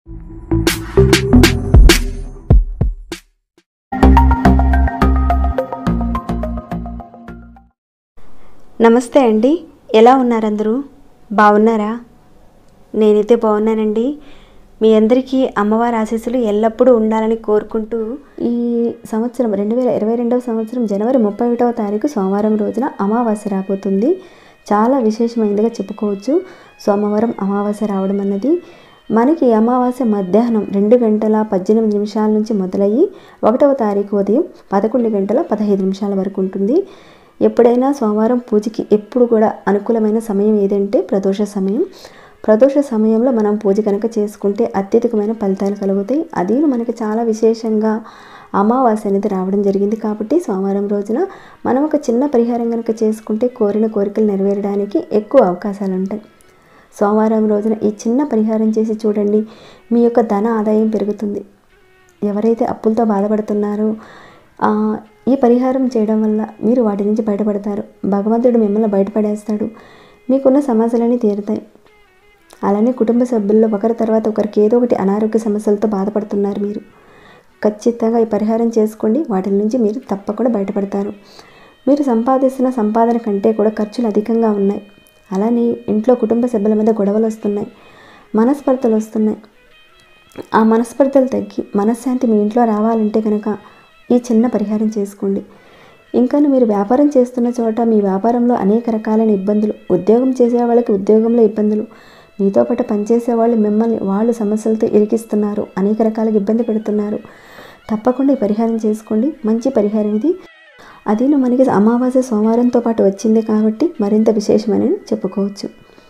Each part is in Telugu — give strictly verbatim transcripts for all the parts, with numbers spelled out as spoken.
నమస్తే అండి, ఎలా ఉన్నారు అందరూ? బాగున్నారా? నేనైతే బాగున్నానండి. మీ అందరికీ అమ్మవారి ఆశీస్సులు ఎల్లప్పుడూ ఉండాలని కోరుకుంటూ, ఈ సంవత్సరం రెండు వేల ఇరవై రెండవ సంవత్సరం జనవరి ముప్పై ఒకటవ తారీఖు సోమవారం రోజున అమావాస్య రాబోతుంది. చాలా విశేషమైనదిగా చెప్పుకోవచ్చు. సోమవారం అమావాస్య రావడం అన్నది మనకి అమావాస్య మధ్యాహ్నం రెండు గంటల పద్దెనిమిది నిమిషాల నుంచి మొదలయ్యి ఒకటవ తారీఖు ఉదయం పదకొండు గంటల పదహైదు నిమిషాల వరకు ఉంటుంది. ఎప్పుడైనా సోమవారం పూజకి ఎప్పుడు కూడా అనుకూలమైన సమయం ఏదంటే ప్రదోష సమయం. ప్రదోష సమయంలో మనం పూజ కనుక చేసుకుంటే అత్యధికమైన ఫలితాలు కలుగుతాయి. అది మనకి చాలా విశేషంగా అమావాస్య అనేది రావడం జరిగింది కాబట్టి సోమవారం రోజున మనం ఒక చిన్న పరిహారం కనుక చేసుకుంటే కోరిన కోరికలు నెరవేరడానికి ఎక్కువ అవకాశాలు ఉంటాయి. సోమవారం రోజున ఈ చిన్న పరిహారం చేసి చూడండి, మీ యొక్క ధన ఆదాయం పెరుగుతుంది. ఎవరైతే అప్పులతో బాధపడుతున్నారో ఈ పరిహారం చేయడం వల్ల మీరు వాటి నుంచి బయటపడతారు. భగవంతుడు మిమ్మల్ని బయటపడేస్తాడు. మీకున్న సమస్యలన్నీ తీరుతాయి. అలానే కుటుంబ సభ్యుల్లో ఒకరి తర్వాత ఒకరికి ఏదో ఒకటి అనారోగ్య సమస్యలతో బాధపడుతున్నారు. మీరు ఖచ్చితంగా ఈ పరిహారం చేసుకోండి, వాటి నుంచి మీరు తప్పకుండా బయటపడతారు. మీరు సంపాదిస్తున్న సంపాదన కంటే కూడా ఖర్చులు అధికంగా ఉన్నాయి. అలానే ఇంట్లో కుటుంబ సభ్యుల మీద గొడవలు వస్తున్నాయి, మనస్పర్ధలు వస్తున్నాయి. ఆ మనస్పర్ధలు తగ్గి మనశ్శాంతి మీ ఇంట్లో రావాలంటే కనుక ఈ చిన్న పరిహారం చేసుకోండి. ఇంకా మీరు వ్యాపారం చేస్తున్న చోట మీ వ్యాపారంలో అనేక రకాలైన ఇబ్బందులు, ఉద్యోగం చేసే వాళ్ళకి ఉద్యోగంలో ఇబ్బందులు, మీతో పాటు పనిచేసే వాళ్ళు మిమ్మల్ని వాళ్ళు సమస్యలతో ఇరికిస్తున్నారు, అనేక రకాలుగా ఇబ్బంది పెడుతున్నారు. తప్పకుండా ఈ పరిహారం చేసుకోండి. మంచి పరిహారం ఇది. అది మనకి అమావాస్య సోమవారంతో పాటు వచ్చింది కాబట్టి మరింత విశేషమని చెప్పుకోవచ్చు.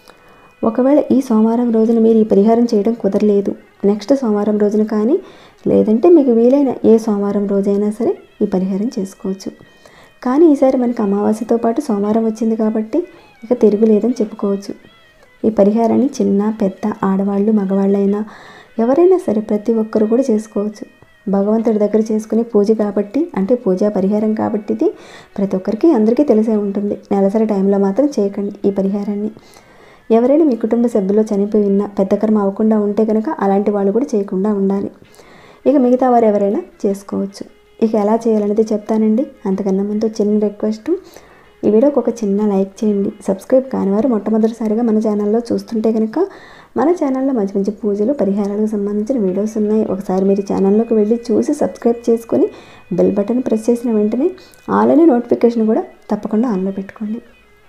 ఒకవేళ ఈ సోమవారం రోజున మీరు ఈ పరిహారం చేయడం కుదరలేదు, నెక్స్ట్ సోమవారం రోజున కానీ లేదంటే మీకు వీలైన ఏ సోమవారం రోజైనా సరే ఈ పరిహారం చేసుకోవచ్చు. కానీ ఈసారి మనకి అమావాస్యతో పాటు సోమవారం వచ్చింది కాబట్టి ఇక తిరుగులేదని చెప్పుకోవచ్చు. ఈ పరిహారాన్ని చిన్న పెద్ద ఆడవాళ్ళు మగవాళ్ళైనా ఎవరైనా సరే ప్రతి ఒక్కరు కూడా చేసుకోవచ్చు. భగవంతుడి దగ్గర చేసుకునే పూజ కాబట్టి, అంటే పూజా పరిహారం కాబట్టి ఇది ప్రతి ఒక్కరికి అందరికీ తెలిసే ఉంటుంది. నెలసరి టైంలో మాత్రం చేయకండి ఈ పరిహారాన్ని. ఎవరైనా మీ కుటుంబ సభ్యులు చనిపోయి ఉన్న పెద్ద కర్మ అవ్వకుండా ఉంటే కనుక అలాంటి వాళ్ళు కూడా చేయకుండా ఉండాలి. ఇక మిగతా వారు ఎవరైనా చేసుకోవచ్చు. ఇక ఎలా చేయాలనేది చెప్తానండి. అంతకన్నా ముందు చిన్న రిక్వెస్ట్, ఈ వీడియోకి ఒక చిన్న లైక్ చేయండి. సబ్స్క్రైబ్ కాని వారు మొట్టమొదటిసారిగా మన ఛానల్లో చూస్తుంటే కనుక మన ఛానల్లో మంచి మంచి పూజలు పరిహారాలకు సంబంధించిన వీడియోస్ ఉన్నాయి. ఒకసారి మీరు ఛానల్లోకి వెళ్ళి చూసి సబ్స్క్రైబ్ చేసుకొని బెల్ బటన్ ప్రెస్ చేసిన వెంటనే ఆల్ అనే నోటిఫికేషన్ కూడా తప్పకుండా ఆన్లో పెట్టుకోండి.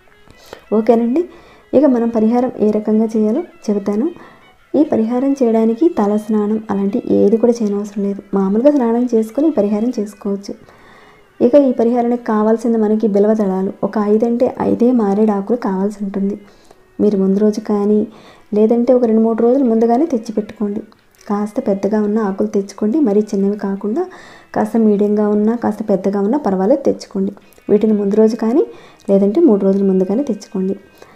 ఓకేనండి. ఇక మనం పరిహారం ఏ రకంగా చేయాలో చెబుతాను. ఈ పరిహారం చేయడానికి తల స్నానం అలాంటి ఏది కూడా చేయనవసరం లేదు. మామూలుగా స్నానం చేసుకొని ఈ పరిహారం చేసుకోవచ్చు. ఇక ఈ పరిహారానికి కావాల్సింది మనకి బిల్వ దళాలు ఒక ఐదు అంటే ఐదే మారేడు ఆకులు కావాల్సి ఉంటుంది. మీరు ముందు రోజు కానీ లేదంటే ఒక రెండు మూడు రోజులు ముందుగానే తెచ్చిపెట్టుకోండి. కాస్త పెద్దగా ఉన్న ఆకులు తెచ్చుకోండి, మరీ చిన్నవి కాకుండా కాస్త మీడియంగా ఉన్నా కాస్త పెద్దగా ఉన్నా పర్వాలేదు తెచ్చుకోండి. వీటిని ముందు రోజు కానీ లేదంటే మూడు రోజుల ముందుగానే తెచ్చుకోండి.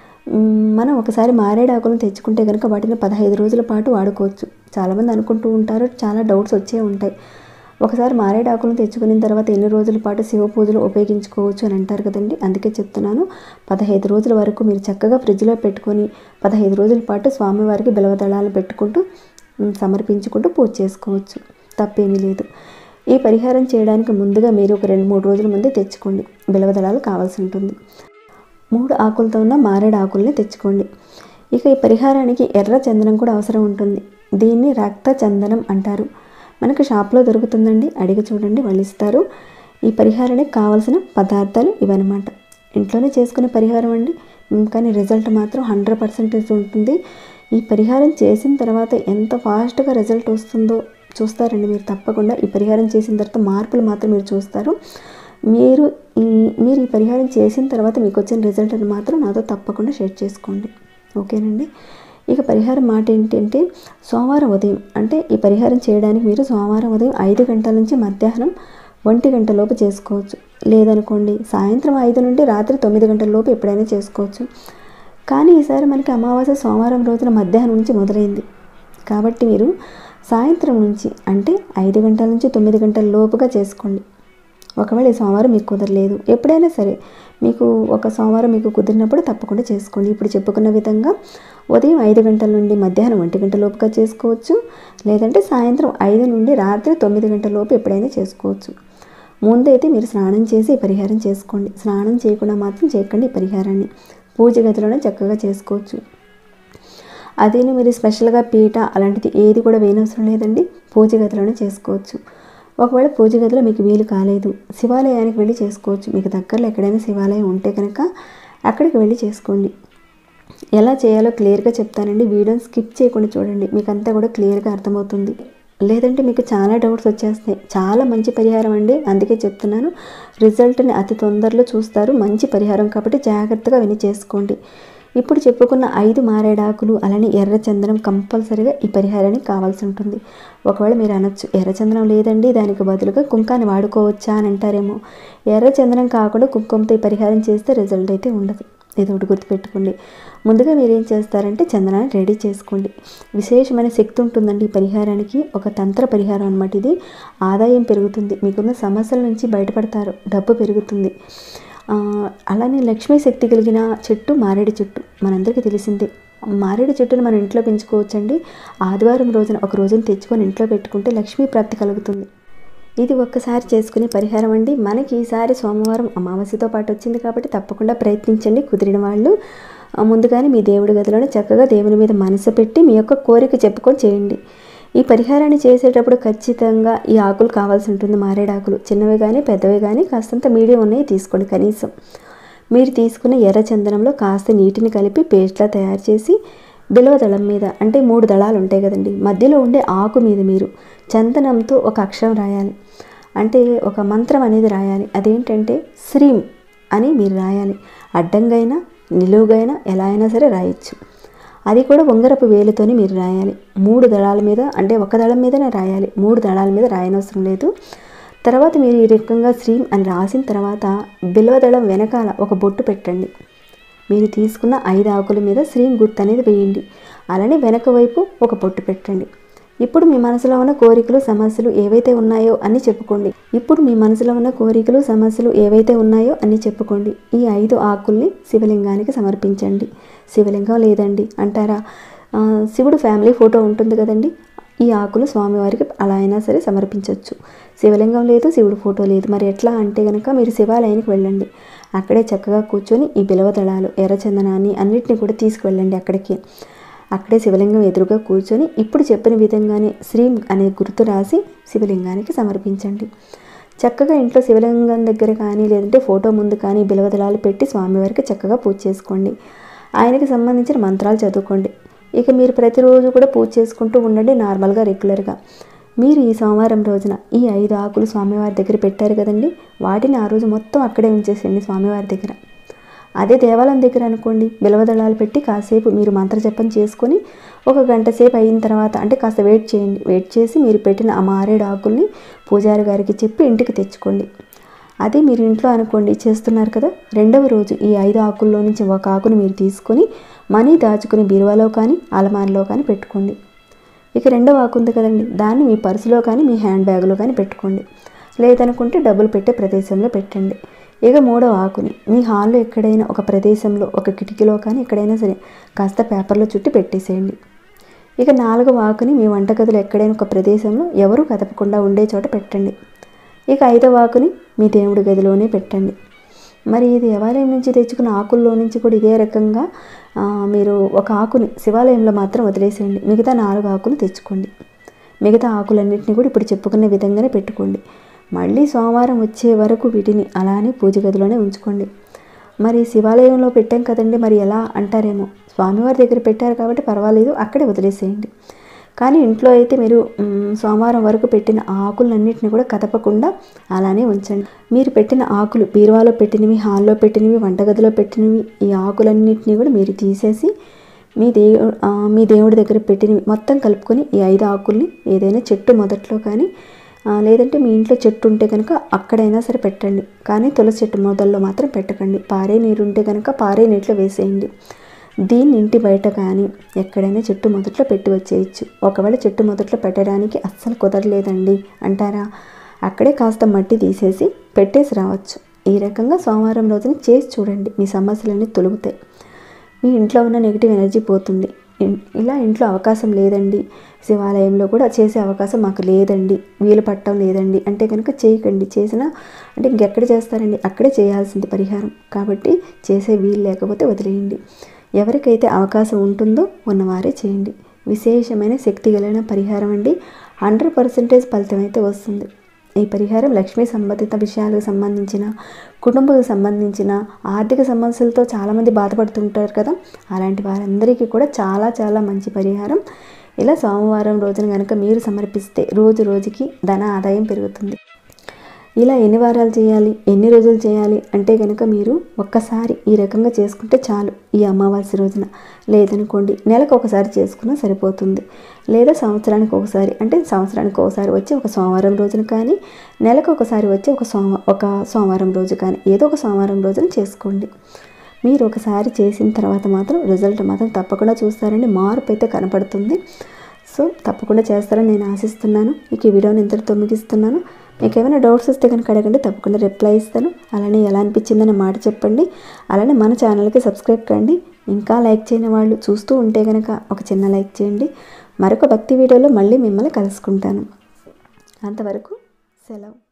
మనం ఒకసారి మారేడు ఆకులను తెచ్చుకుంటే కనుక వాటిని పదహైదు రోజుల పాటు వాడుకోవచ్చు. చాలామంది అనుకుంటూ ఉంటారు, చాలా డౌట్స్ వచ్చే ఉంటాయి. ఒకసారి మారేడు ఆకులను తెచ్చుకున్న తర్వాత ఎన్ని రోజుల పాటు శివ పూజలు ఉపయోగించుకోవచ్చు అని అంటారు కదండి. అందుకే చెప్తున్నాను, పదహైదు రోజుల వరకు మీరు చక్కగా ఫ్రిడ్జ్లో పెట్టుకొని పదహైదు రోజుల పాటు స్వామివారికి బిల్వదళాలు పెట్టుకుంటూ సమర్పించుకుంటూ పూజ చేసుకోవచ్చు. తప్పేమీ లేదు. ఈ పరిహారం చేయడానికి ముందుగా మీరు ఒక రెండు మూడు రోజుల ముందే తెచ్చుకోండి. బిల్వదళాలు కావాల్సి ఉంటుంది. మూడు ఆకులతో ఉన్న మారేడు ఆకుల్ని తెచ్చుకోండి. ఇక ఈ పరిహారానికి ఎర్ర చందనం కూడా అవసరం ఉంటుంది. దీన్ని రక్త చందనం అంటారు. మనకు షాప్లో దొరుకుతుందండి, అడిగి చూడండి, వాళ్ళు ఇస్తారు. ఈ పరిహారానికి కావాల్సిన పదార్థాలు ఇవన్నమాట. ఇంట్లోనే చేసుకునే పరిహారం అండి, కానీ రిజల్ట్ మాత్రం హండ్రెడ్ పర్సెంటేజ్ ఉంటుంది. ఈ పరిహారం చేసిన తర్వాత ఎంత ఫాస్ట్గా రిజల్ట్ వస్తుందో చూస్తారండి మీరు. తప్పకుండా ఈ పరిహారం చేసిన తర్వాత మార్పులు మాత్రం మీరు చూస్తారు. మీరు ఈ మీరు ఈ పరిహారం చేసిన తర్వాత మీకు వచ్చిన రిజల్ట్ అని మాత్రం నాతో తప్పకుండా షేర్ చేసుకోండి. ఓకేనండి. ఇక పరిహారం మాట ఏంటంటే సోమవారం ఉదయం, అంటే ఈ పరిహారం చేయడానికి మీరు సోమవారం ఉదయం ఐదు గంటల నుంచి మధ్యాహ్నం ఒంటి గంట లోపు చేసుకోవచ్చు. లేదనుకోండి సాయంత్రం ఐదు నుండి రాత్రి తొమ్మిది గంటల లోపు ఎప్పుడైనా చేసుకోవచ్చు. కానీ ఈసారి మనకి అమావాస్య సోమవారం రోజున మధ్యాహ్నం నుంచి మొదలైంది కాబట్టి మీరు సాయంత్రం నుంచి అంటే ఐదు గంటల నుంచి తొమ్మిది గంటల లోపుగా చేసుకోండి. ఒకవేళ ఈ సోమవారం మీకు కుదరలేదు, ఎప్పుడైనా సరే మీకు ఒక సోమవారం మీకు కుదిరినప్పుడు తప్పకుండా చేసుకోండి. ఇప్పుడు చెప్పుకున్న విధంగా ఉదయం ఐదు గంటల నుండి మధ్యాహ్నం ఒంటి గంట లోపుగా చేసుకోవచ్చు, లేదంటే సాయంత్రం ఐదు నుండి రాత్రి తొమ్మిది గంటల లోపు ఎప్పుడైనా చేసుకోవచ్చు. ముందైతే మీరు స్నానం చేసి ఈ పరిహారం చేసుకోండి. స్నానం చేయకుండా మాత్రం చేయకండి. ఈ పరిహారాన్ని పూజ గదిలోనే చక్కగా చేసుకోవచ్చు. అదేను మీరు స్పెషల్గా పీట అలాంటిది ఏది కూడా వేయనవసరం లేదండి, పూజ గదిలోనే చేసుకోవచ్చు. ఒకవేళ పూజ గదిలో మీకు వీలు కాలేదు, శివాలయానికి వెళ్ళి చేసుకోవచ్చు. మీకు దగ్గరలో ఎక్కడైనా శివాలయం ఉంటే కనుక అక్కడికి వెళ్ళి చేసుకోండి. ఎలా చేయాలో క్లియర్గా చెప్తానండి, వీడియోని స్కిప్ చేయకుండా చూడండి, మీకు అంతా కూడా క్లియర్గా అర్థమవుతుంది. లేదంటే మీకు చాలా డౌట్స్ వచ్చేస్తాయి. చాలా మంచి పరిహారం అండి, అందుకే చెప్తున్నాను. రిజల్ట్ని అతి తొందరలో చూస్తారు. మంచి పరిహారం కాబట్టి జాగ్రత్తగా విని చేసుకోండి. ఇప్పుడు చెప్పుకున్న ఐదు మారేడాకులు అలానే ఎర్రచందనం కంపల్సరీగా ఈ పరిహారానికి కావాల్సి ఉంటుంది. ఒకవేళ మీరు అనొచ్చు, ఎర్రచందనం లేదండి దానికి బదులుగా కుంకాన్ని వాడుకోవచ్చా అని అంటారేమో. ఎర్రచందనం కాకుండా కుంకుమతో ఈ పరిహారం చేస్తే రిజల్ట్ అయితే ఉండదు. ఇది ఒకటి గుర్తుపెట్టుకోండి. ముందుగా మీరు ఏం చేస్తారంటే చందనాన్ని రెడీ చేసుకోండి. విశేషమైన శక్తి ఉంటుందండి ఈ పరిహారానికి. ఒక తంత్ర పరిహారం అన్నమాట ఇది. ఆదాయం పెరుగుతుంది, మీకున్న సమస్యల నుంచి బయటపడతారు, డబ్బు పెరుగుతుంది. అలానే లక్ష్మీ శక్తి కలిగిన చెట్టు మారేడు చెట్టు మనందరికీ తెలిసిందే. మారేడు చెట్టును మనం ఇంట్లో పెంచుకోవచ్చండి. ఆదివారం రోజున ఒక రోజున తెచ్చుకొని ఇంట్లో పెట్టుకుంటే లక్ష్మీ ప్రాప్తి కలుగుతుంది. ఇది ఒక్కసారి చేసుకునే పరిహారం అండి. మనకి ఈసారి సోమవారం అమావాస్యతో పాటు వచ్చింది కాబట్టి తప్పకుండా ప్రయత్నించండి. కుదిరిన వాళ్ళు ముందుగానే మీ దేవుడి గదిలోనే చక్కగా దేవుని మీద మనసు పెట్టి మీ యొక్క కోరిక చెప్పుకొని చేయండి. ఈ పరిహారాన్ని చేసేటప్పుడు ఖచ్చితంగా ఈ ఆకులు కావాల్సి ఉంటుంది. మారేడాకులు చిన్నవి కానీ పెద్దవి కానీ కాస్తంత మీడియం ఉన్నాయి తీసుకోండి. కనీసం మీరు తీసుకున్న ఎర్ర చందనంలో కాస్త నీటిని కలిపి పేస్ట్లా తయారు చేసి బిల్వ దళం మీద, అంటే మూడు దళాలు ఉంటాయి కదండి, మధ్యలో ఉండే ఆకు మీద మీరు చందనంతో ఒక అక్షరం రాయాలి. అంటే ఒక మంత్రం అనేది రాయాలి. అదేంటంటే శ్రీం అని మీరు రాయాలి. అడ్డంగైనా నిలువుగైనా ఎలా అయినా సరే రాయొచ్చు. అది కూడా ఉంగరపు వేలుతోని మీరు రాయాలి. మూడు దళాల మీద, అంటే ఒక దళం మీదనే రాయాలి, మూడు దళాల మీద రాయనవసరం లేదు. తర్వాత మీరు ఈ రకంగా శ్రీం అని రాసిన తర్వాత బిల్వదళం వెనకాల ఒక బొట్టు పెట్టండి. మీరు తీసుకున్న ఐదు ఆకుల మీద శ్రీం గుర్తు అనేది వేయండి. అలానే వెనక వైపు ఒక బొట్టు పెట్టండి. ఇప్పుడు మీ మనసులో ఉన్న కోరికలు సమస్యలు ఏవైతే ఉన్నాయో అన్నీ చెప్పుకోండి. ఇప్పుడు మీ మనసులో ఉన్న కోరికలు సమస్యలు ఏవైతే ఉన్నాయో అన్నీ చెప్పుకోండి. ఈ ఐదు ఆకుల్ని శివలింగానికి సమర్పించండి. శివలింగం లేదండి అంటారా, శివుడు ఫ్యామిలీ ఫోటో ఉంటుంది కదండి, ఈ ఆకులు స్వామివారికి అలా అయినా సరే సమర్పించవచ్చు. శివలింగం లేదు, శివుడు ఫోటో లేదు, మరి ఎట్లా అంటే కనుక మీరు శివాలయానికి వెళ్ళండి. అక్కడే చక్కగా కూర్చొని ఈ బిలవదళాలు ఎర్రచందనాన్ని అన్నిటిని కూడా తీసుకువెళ్ళండి అక్కడికి. అక్కడే శివలింగం ఎదురుగా కూర్చొని ఇప్పుడు చెప్పిన విధంగానే శ్రీం అనే గుర్తు రాసి శివలింగానికి సమర్పించండి. చక్కగా ఇంట్లో శివలింగం దగ్గర కానీ లేదంటే ఫోటో ముందు కానీ బిలవదళాలు పెట్టి స్వామివారికి చక్కగా పూజ చేసుకోండి. ఆయనకి సంబంధించిన మంత్రాలు చదువుకోండి. ఇక మీరు ప్రతిరోజు కూడా పూజ చేసుకుంటూ ఉండండి నార్మల్గా రెగ్యులర్గా. మీరు ఈ సోమవారం రోజున ఈ ఐదు ఆకులు స్వామివారి దగ్గర పెట్టారు కదండి, వాటిని ఆ రోజు మొత్తం అక్కడే ఉంచేసేయండి స్వామివారి దగ్గర. అదే దేవాలయం దగ్గర అనుకోండి, బిలవదళాలు పెట్టి కాసేపు మీరు మంత్రజపం చేసుకొని ఒక గంట సేపు అయిన తర్వాత, అంటే కాస్త వెయిట్ చేయండి. వెయిట్ చేసి మీరు పెట్టిన ఆ మారేడు ఆకుల్ని పూజారి గారికి చెప్పి ఇంటికి తెచ్చుకోండి. అదే మీరు ఇంట్లో అనుకోండి చేస్తున్నారు కదా, రెండవ రోజు ఈ ఐదు ఆకుల్లో నుంచి ఒక ఆకుని మీరు తీసుకొని మనీ దాచుకుని బీరువాలో కానీ అలమారలో కానీ పెట్టుకోండి. ఇక రెండవ ఆకు ఉంది కదండి, దాన్ని మీ పర్సులో కానీ మీ హ్యాండ్ బ్యాగ్లో కానీ పెట్టుకోండి. లేదనుకుంటే డబ్బులు పెట్టే ప్రదేశంలో పెట్టండి. ఇక మూడవ ఆకుని మీ హాల్లో ఎక్కడైనా ఒక ప్రదేశంలో, ఒక కిటికీలో కానీ ఎక్కడైనా సరే కాస్త పేపర్లో చుట్టి పెట్టేసేయండి. ఇక నాలుగవ ఆకుని మీ వంటగదిలో ఎక్కడైనా ఒక ప్రదేశంలో ఎవరూ కదపకుండా ఉండే చోట పెట్టండి. ఇక ఐదవ ఆకుని మీ దేవుడి గదిలోనే పెట్టండి. మరి ఈ దేవాలయం నుంచి తెచ్చుకున్న ఆకుల్లో నుంచి కూడా ఇదే రకంగా మీరు ఒక ఆకుని శివాలయంలో మాత్రం వదిలేసేయండి. మిగతా నాలుగు ఆకులు తెచ్చుకోండి. మిగతా ఆకులన్నింటినీ కూడా ఇప్పుడు చెప్పుకునే విధంగానే పెట్టుకోండి. మళ్ళీ సోమవారం వచ్చే వరకు వీటిని అలానే పూజ గదిలోనే ఉంచుకోండి. మరి శివాలయంలో పెట్టాం కదండి, మరి ఎలా అంటారేమో, స్వామివారి దగ్గర పెట్టారు కాబట్టి పర్వాలేదు, అక్కడే వదిలేసేయండి. కానీ ఇంట్లో అయితే మీరు సోమవారం వరకు పెట్టిన ఆకులన్నింటినీ కూడా కదపకుండా అలానే ఉంచండి. మీరు పెట్టిన ఆకులు బీరువాలో పెట్టినవి, హాల్లో పెట్టినవి, వంటగదిలో పెట్టినవి, ఈ ఆకులన్నింటినీ కూడా మీరు తీసేసి మీ దేవు మీ దేవుడి దగ్గర పెట్టినవి మొత్తం కలుపుకొని ఈ ఐదు ఆకుల్ని ఏదైనా చెట్టు మొదట్లో కానీ లేదంటే మీ ఇంట్లో చెట్టు ఉంటే కనుక అక్కడైనా సరే పెట్టండి. కానీ తులసి చెట్టు మొదల్లో మాత్రం పెట్టకండి. పారే నీరు ఉంటే కనుక పారే నీటిలో వేసేయండి. దీన్ని ఇంటి బయట కానీ ఎక్కడైనా చెట్టు మొదట్లో పెట్టి వచ్చేయచ్చు. ఒకవేళ చెట్టు మొదట్లో పెట్టడానికి అస్సలు కుదరలేదండి అంటారా, అక్కడే కాస్త మట్టి తీసేసి పెట్టేసి రావచ్చు. ఈ రకంగా సోమవారం రోజున చేసి చూడండి, మీ సమస్యలన్నీ తొలుగుతాయి. మీ ఇంట్లో ఉన్న నెగిటివ్ ఎనర్జీ పోతుంది. ఇలా ఇంట్లో అవకాశం లేదండి, శివాలయంలో కూడా చేసే అవకాశం మాకు లేదండి, వీలు పట్టడం లేదండి అంటే కనుక చేయకండి. చేసినా అంటే ఇంకెక్కడ చేస్తారండి, అక్కడే చేయాల్సింది పరిహారం. కాబట్టి చేసే వీలు లేకపోతే వదిలేయండి. ఎవరికైతే అవకాశం ఉంటుందో ఉన్నవారే చేయండి. విశేషమైన శక్తి కలిగిన పరిహారం అండి. హండ్రెడ్ పర్సెంటేజ్ ఫలితం అయితే వస్తుంది. ఈ పరిహారం లక్ష్మీ సంబంధిత విషయాలకు సంబంధించిన, కుటుంబానికి సంబంధించిన, ఆర్థిక సమస్యలతో చాలామంది బాధపడుతుంటారు కదా, అలాంటి వారందరికీ కూడా చాలా చాలా మంచి పరిహారం. ఇలా సోమవారం రోజున కనుక మీరు సమర్పిస్తే రోజు రోజుకి ధన ఆదాయం పెరుగుతుంది. ఇలా ఎన్ని వారాలు చేయాలి, ఎన్ని రోజులు చేయాలి అంటే కనుక మీరు ఒక్కసారి ఈ రకంగా చేసుకుంటే చాలు. ఈ అమావాస్య రోజున లేదనుకోండి నెలకు ఒకసారి చేసుకున్నా సరిపోతుంది. లేదా సంవత్సరానికి ఒకసారి అంటే సంవత్సరానికి ఒకసారి వచ్చి ఒక సోమవారం రోజున కానీ, నెలకు ఒకసారి వచ్చి ఒక సోమ ఒక సోమవారం రోజు కానీ ఏదో ఒక సోమవారం రోజున చేసుకోండి. మీరు ఒకసారి చేసిన తర్వాత మాత్రం రిజల్ట్ మాత్రం తప్పకుండా చూస్తారండి, మార్పు అయితే కనపడుతుంది. సో తప్పకుండా చేస్తారని నేను ఆశిస్తున్నాను. ఇక ఈ వీడియోని ఇంతటితో ముగిస్తున్నాను. మీకు ఏమైనా డౌట్స్ వస్తే కనుక అడగండి, తప్పకుండా రిప్లై ఇస్తాను. అలానే ఎలా అనిపించిందని మాట చెప్పండి. అలానే మన ఛానల్కి సబ్స్క్రైబ్ కండి. ఇంకా లైక్ చేయని వాళ్ళు చూస్తూ ఉంటే కనుక ఒక చిన్న లైక్ చేయండి. మరొక భక్తి వీడియోలో మళ్ళీ మిమ్మల్ని కలుసుకుంటాను. అంతవరకు సెలవు.